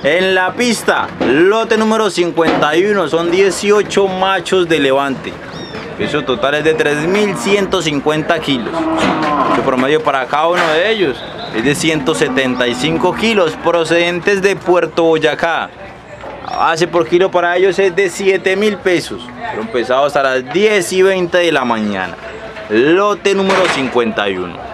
En la pista, lote número 51, son 18 machos de levante. Peso total es de 3.150 kilos. Su promedio para cada uno de ellos es de 175 kilos, procedentes de Puerto Boyacá. Base por kilo para ellos es de 7.000 pesos. Fueron pesados a las 10:20 de la mañana. Lote número 51.